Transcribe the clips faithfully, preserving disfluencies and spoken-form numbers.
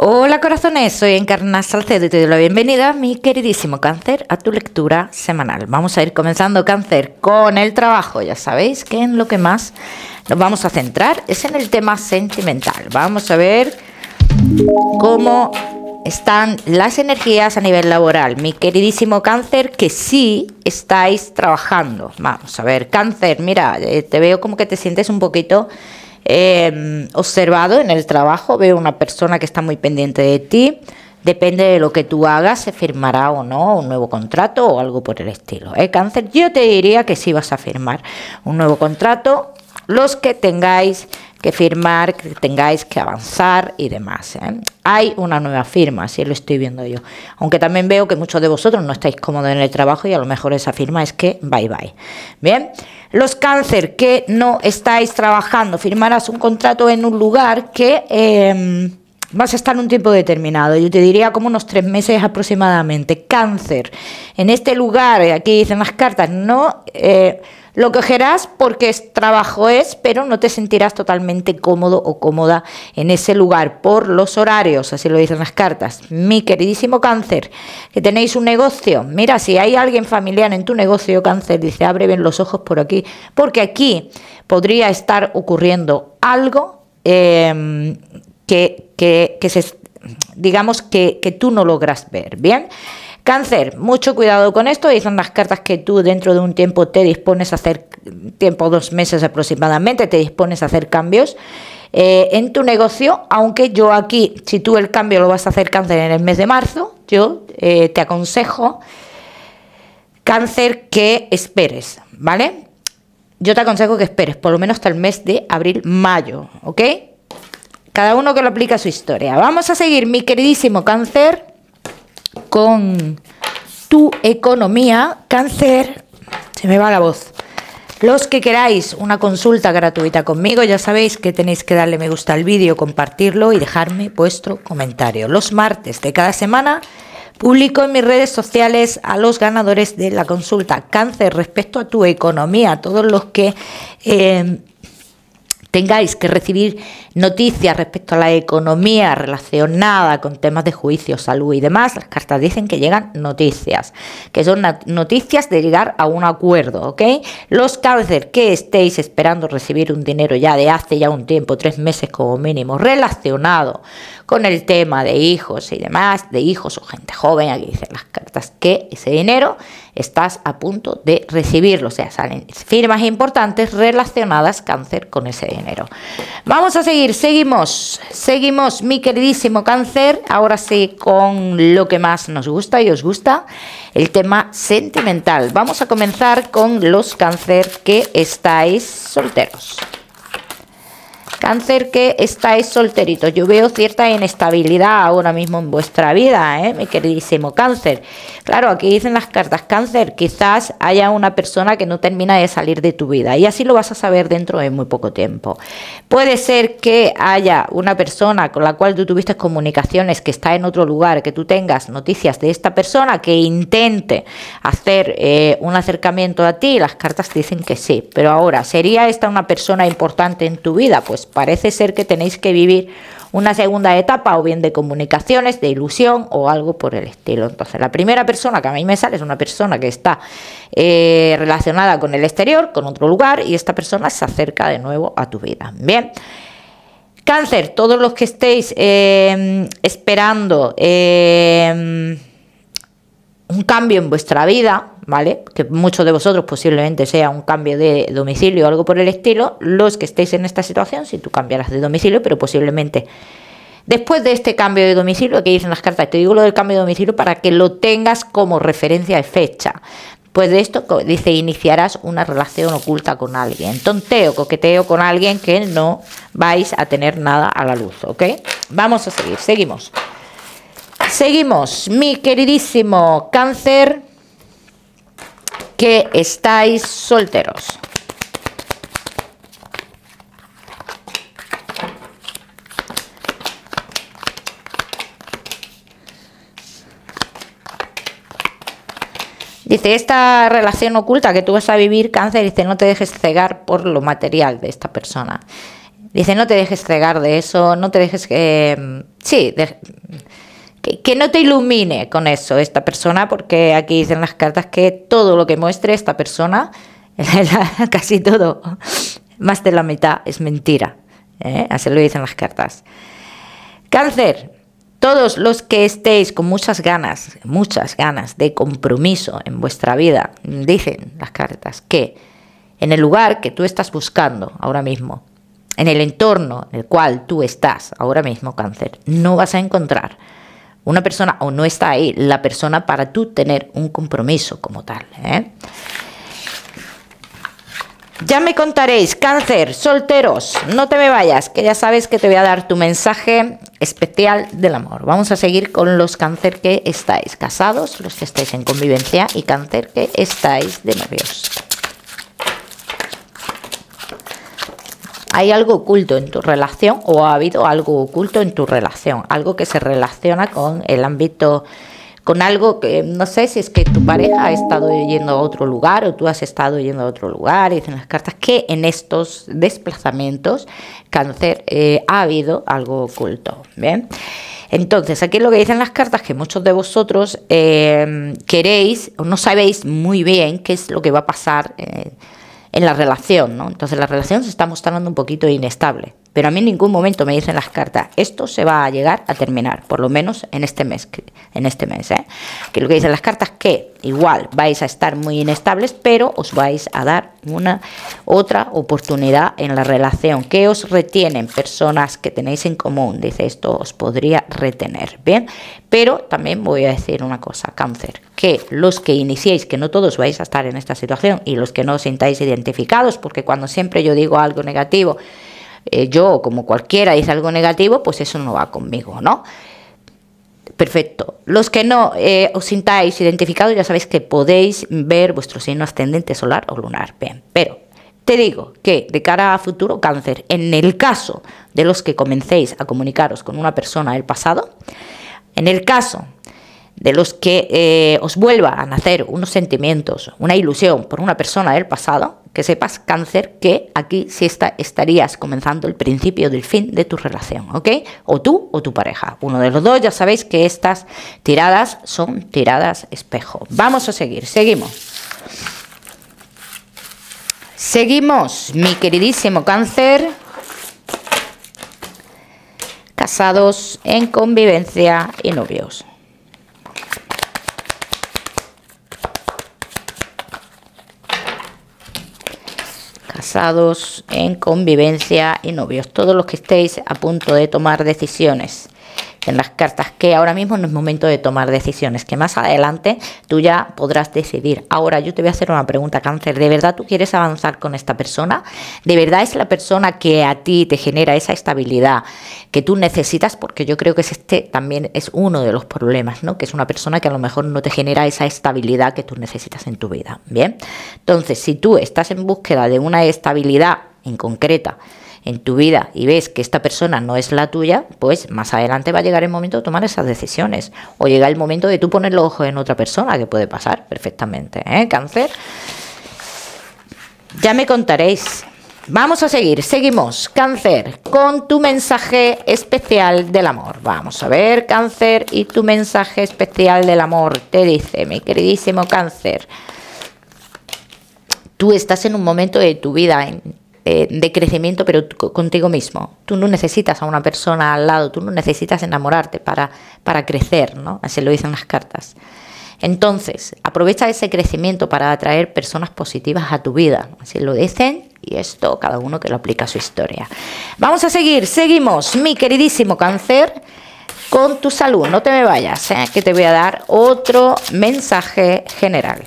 Hola corazones, soy Encarna Salcedo y te doy la bienvenida, mi queridísimo Cáncer, a tu lectura semanal. Vamos a ir comenzando, Cáncer, con el trabajo. Ya sabéis que en lo que más nos vamos a centrar es en el tema sentimental. Vamos a ver cómo están las energías a nivel laboral, mi queridísimo Cáncer, que sí estáis trabajando. Vamos a ver, Cáncer, mira, eh, te veo como que te sientes un poquito Eh, observado en el trabajo. Veo una persona que está muy pendiente de ti. Depende de lo que tú hagas, se firmará o no un nuevo contrato o algo por el estilo, ¿eh, Cáncer? Yo te diría que sí vas a firmar un nuevo contrato, los que tengáis que firmar, que tengáis que avanzar y demás, ¿eh? Hay una nueva firma, así lo estoy viendo yo. Aunque también veo que muchos de vosotros no estáis cómodos en el trabajo y a lo mejor esa firma es que bye bye. Bien, los Cáncer que no estáis trabajando, firmarás un contrato en un lugar que eh, vas a estar un tiempo determinado. Yo te diría como unos tres meses aproximadamente. Cáncer, en este lugar, aquí dicen las cartas, no... Eh, lo cogerás porque es, trabajo es, pero no te sentirás totalmente cómodo o cómoda en ese lugar por los horarios, así lo dicen las cartas. Mi queridísimo Cáncer, que tenéis un negocio, mira, si hay alguien familiar en tu negocio, Cáncer, dice, abre bien los ojos por aquí, porque aquí podría estar ocurriendo algo eh, que, que, que se, digamos que, que tú no logras ver, ¿bien? Cáncer, mucho cuidado con esto. Dicen las cartas que tú dentro de un tiempo te dispones a hacer, tiempo dos meses aproximadamente, te dispones a hacer cambios eh, en tu negocio, aunque yo aquí, si tú el cambio lo vas a hacer, Cáncer, en el mes de marzo, yo eh, te aconsejo, Cáncer, que esperes, ¿vale? Yo te aconsejo que esperes por lo menos hasta el mes de abril-mayo, ¿ok? Cada uno que lo aplique a su historia. Vamos a seguir, mi queridísimo Cáncer, con tu economía, Cáncer. Se me va la voz. Los que queráis una consulta gratuita conmigo, ya sabéis que tenéis que darle me gusta al vídeo, compartirlo y dejarme vuestro comentario. Los martes de cada semana publico en mis redes sociales a los ganadores de la consulta. Cáncer, respecto a tu economía, todos los que eh, tengáis que recibir noticias respecto a la economía relacionada con temas de juicio, salud y demás, las cartas dicen que llegan noticias, que son noticias de llegar a un acuerdo, ¿ok? Los Cáncer que estéis esperando recibir un dinero ya de hace ya un tiempo, tres meses como mínimo, relacionado con el tema de hijos y demás, de hijos o gente joven, aquí dicen las cartas que ese dinero estás a punto de recibirlo, o sea, salen firmas importantes relacionadas, Cáncer, con ese dinero. Vamos a seguir, seguimos, seguimos, mi queridísimo Cáncer, ahora sí con lo que más nos gusta y os gusta, el tema sentimental. Vamos a comenzar con los Cáncer que estáis solteros. Cáncer que estáis solteritos, yo veo cierta inestabilidad ahora mismo en vuestra vida, ¿eh? Mi queridísimo Cáncer. Claro, aquí dicen las cartas, Cáncer, quizás haya una persona que no termina de salir de tu vida y así lo vas a saber dentro de muy poco tiempo. Puede ser que haya una persona con la cual tú tuviste comunicaciones que está en otro lugar, que tú tengas noticias de esta persona que intente hacer eh, un acercamiento a ti, las cartas dicen que sí, pero ahora, ¿sería esta una persona importante en tu vida? Pues parece ser que tenéis que vivir una segunda etapa o bien de comunicaciones, de ilusión o algo por el estilo. Entonces, la primera persona que a mí me sale es una persona que está eh, relacionada con el exterior, con otro lugar, y esta persona se acerca de nuevo a tu vida. Bien. Cáncer, todos los que estéis eh, esperando eh, un cambio en vuestra vida, ¿vale? Que muchos de vosotros posiblemente sea un cambio de domicilio o algo por el estilo, los que estéis en esta situación, si tú cambiarás de domicilio, pero posiblemente después de este cambio de domicilio, que dicen las cartas, te digo lo del cambio de domicilio para que lo tengas como referencia de fecha. Pues de esto, dice, iniciarás una relación oculta con alguien, tonteo, coqueteo con alguien que no vais a tener nada a la luz, ¿ok? Vamos a seguir, seguimos. Seguimos, mi queridísimo Cáncer, que estáis solteros. Dice, esta relación oculta que tú vas a vivir, Cáncer, dice, no te dejes cegar por lo material de esta persona. Dice, no te dejes cegar de eso, no te dejes que... Eh, sí, de, que, que no te ilumine con eso esta persona, porque aquí dicen las cartas que todo lo que muestre esta persona, casi todo, más de la mitad, es mentira. ¿eh? Así lo dicen las cartas. Cáncer, todos los que estéis con muchas ganas, muchas ganas de compromiso en vuestra vida, dicen las cartas que en el lugar que tú estás buscando ahora mismo, en el entorno en el cual tú estás ahora mismo, Cáncer, no vas a encontrar una persona, o no está ahí la persona para tú tener un compromiso como tal. ¿eh? Ya me contaréis, Cáncer, solteros, no te me vayas, que ya sabes que te voy a dar tu mensaje especial del amor. Vamos a seguir con los Cáncer que estáis casados, los que estáis en convivencia, y Cáncer que estáis de novios. ¿Hay algo oculto en tu relación o ha habido algo oculto en tu relación? Algo que se relaciona con el ámbito, con algo que no sé si es que tu pareja ha estado yendo a otro lugar o tú has estado yendo a otro lugar. Y dicen las cartas que en estos desplazamientos, Cáncer, eh, ha habido algo oculto. Bien. Entonces, aquí lo que dicen las cartas que muchos de vosotros eh, queréis o no sabéis muy bien qué es lo que va a pasar eh, en la relación, ¿no? Entonces la relación se está mostrando un poquito inestable, pero a mí en ningún momento me dicen las cartas, esto se va a llegar a terminar, por lo menos en este mes, en este mes, ¿eh? Que lo que dicen las cartas que igual vais a estar muy inestables, pero os vais a dar una otra oportunidad en la relación. ¿Qué os retienen? Personas que tenéis en común, dice, esto os podría retener, ¿bien? Pero también voy a decir una cosa, Cáncer, que los que iniciéis, que no todos vais a estar en esta situación, y los que no os sintáis identificados, porque cuando siempre yo digo algo negativo, eh, yo como cualquiera dice algo negativo, pues eso no va conmigo, ¿no? Perfecto. Los que no eh, os sintáis identificados, ya sabéis que podéis ver vuestro signo ascendente solar o lunar, bien, pero te digo que de cara a futuro, Cáncer, en el caso de los que comencéis a comunicaros con una persona del pasado, en el caso de los que eh, os vuelva a nacer unos sentimientos, una ilusión por una persona del pasado, que sepas, Cáncer, que aquí sí está, estarías comenzando el principio del fin de tu relación, ¿ok? O tú o tu pareja, uno de los dos. Ya sabéis que estas tiradas son tiradas espejo. Vamos a seguir, seguimos. Seguimos, mi queridísimo Cáncer. Casados, en convivencia y novios. Casados, en convivencia y novios. Todos los que estéis a punto de tomar decisiones. En las cartas que ahora mismo no es momento de tomar decisiones, que más adelante tú ya podrás decidir. Ahora yo te voy a hacer una pregunta, Cáncer. ¿De verdad tú quieres avanzar con esta persona? ¿De verdad es la persona que a ti te genera esa estabilidad que tú necesitas? Porque yo creo que este también es uno de los problemas, ¿no? Que es una persona que a lo mejor no te genera esa estabilidad que tú necesitas en tu vida. Bien, entonces si tú estás en búsqueda de una estabilidad en concreta en tu vida y ves que esta persona no es la tuya, pues más adelante va a llegar el momento de tomar esas decisiones, o llega el momento de tú poner los ojos en otra persona, que puede pasar perfectamente, ¿eh, Cáncer? Ya me contaréis. Vamos a seguir, seguimos, Cáncer, con tu mensaje especial del amor. Vamos a ver, Cáncer, y tu mensaje especial del amor te dice, mi queridísimo Cáncer, tú estás en un momento de tu vida en de crecimiento, pero contigo mismo. Tú no necesitas a una persona al lado, tú no necesitas enamorarte para, para crecer, ¿no? Así lo dicen las cartas. Entonces, aprovecha ese crecimiento para atraer personas positivas a tu vida. Así lo dicen, y esto cada uno que lo aplica a su historia. Vamos a seguir, seguimos, mi queridísimo Cáncer, con tu salud. No te me vayas, ¿eh? Que te voy a dar otro mensaje general.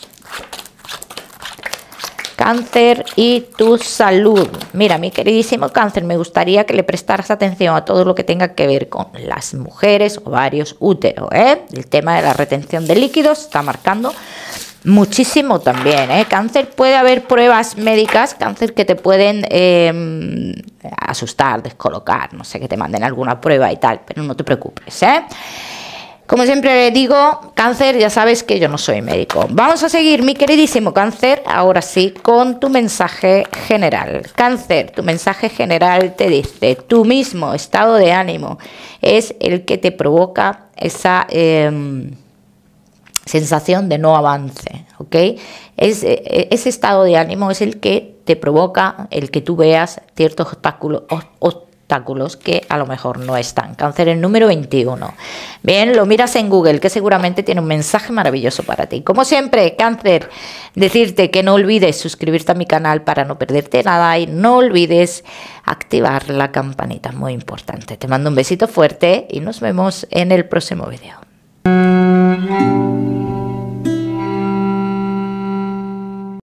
Cáncer y tu salud. Mira, mi queridísimo Cáncer, me gustaría que le prestaras atención a todo lo que tenga que ver con las mujeres, ovarios, útero, ¿eh? El tema de la retención de líquidos está marcando muchísimo también, ¿eh? Cáncer, puede haber pruebas médicas, Cáncer, que te pueden eh, asustar, descolocar, no sé, que te manden alguna prueba y tal, pero no te preocupes, ¿eh? Como siempre digo, cáncer, ya sabes que yo no soy médico. Vamos a seguir, mi queridísimo cáncer, ahora sí, con tu mensaje general. Cáncer, tu mensaje general te dice, tu mismo estado de ánimo es el que te provoca esa eh, sensación de no avance, ¿ok? Es, ese estado de ánimo es el que te provoca el que tú veas ciertos obstáculos, obstáculos que a lo mejor no están. Cáncer, el número veintiuno. Bien, lo miras en Google, que seguramente tiene un mensaje maravilloso para ti. Como siempre, Cáncer, decirte que no olvides suscribirte a mi canal para no perderte nada y no olvides activar la campanita, muy importante. Te mando un besito fuerte y nos vemos en el próximo vídeo.